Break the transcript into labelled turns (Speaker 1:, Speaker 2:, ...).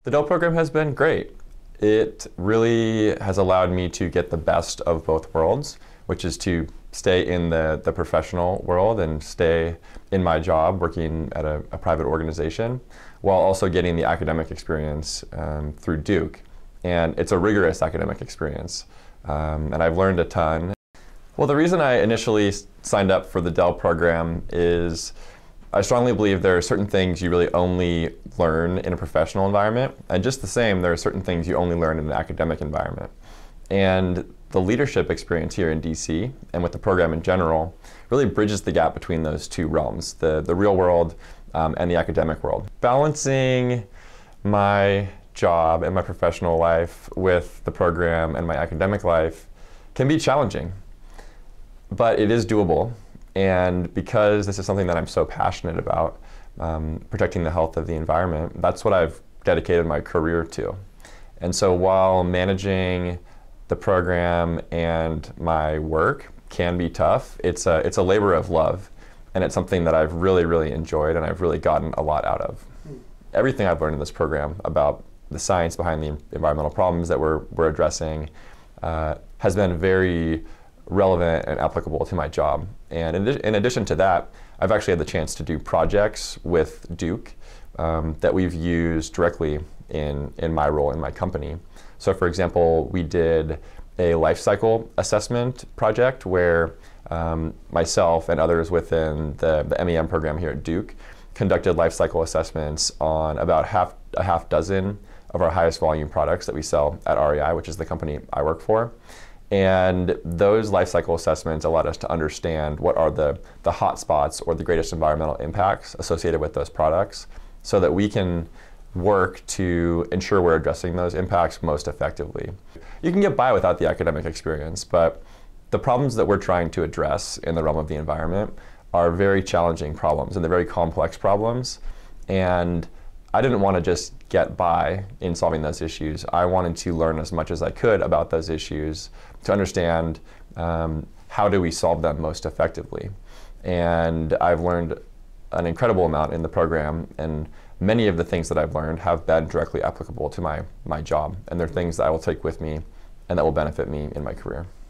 Speaker 1: The DEL program has been great. It really has allowed me to get the best of both worlds, which is to stay in the professional world and stay in my job working at a private organization, while also getting the academic experience through Duke. And it's a rigorous academic experience, and I've learned a ton. Well, the reason I initially signed up for the DEL program is I strongly believe there are certain things you really only learn in a professional environment, and just the same, there are certain things you only learn in an academic environment. And the leadership experience here in DC, and with the program in general, really bridges the gap between those two realms, the real world and the academic world. Balancing my job and my professional life with the program and my academic life can be challenging, but it is doable. And because this is something that I'm so passionate about, protecting the health of the environment, that's what I've dedicated my career to. And so while managing the program and my work can be tough, it's a labor of love, and it's something that I've really enjoyed and I've really gotten a lot out of. Everything I've learned in this program about the science behind the environmental problems that we're addressing has been very relevant and applicable to my job. And in addition to that, I've actually had the chance to do projects with Duke that we've used directly in my role in my company. So for example, we did a life cycle assessment project where myself and others within the MEM program here at Duke conducted life cycle assessments on about a half dozen of our highest volume products that we sell at REI, which is the company I work for. And those life cycle assessments allowed us to understand what are the hot spots or the greatest environmental impacts associated with those products, so that we can work to ensure we're addressing those impacts most effectively. You can get by without the academic experience, but the problems that we're trying to address in the realm of the environment are very challenging problems, and they're very complex problems. And I didn't want to just get by in solving those issues. I wanted to learn as much as I could about those issues to understand how do we solve them most effectively. And I've learned an incredible amount in the program, and many of the things that I've learned have been directly applicable to my job, and they're things that I will take with me and that will benefit me in my career.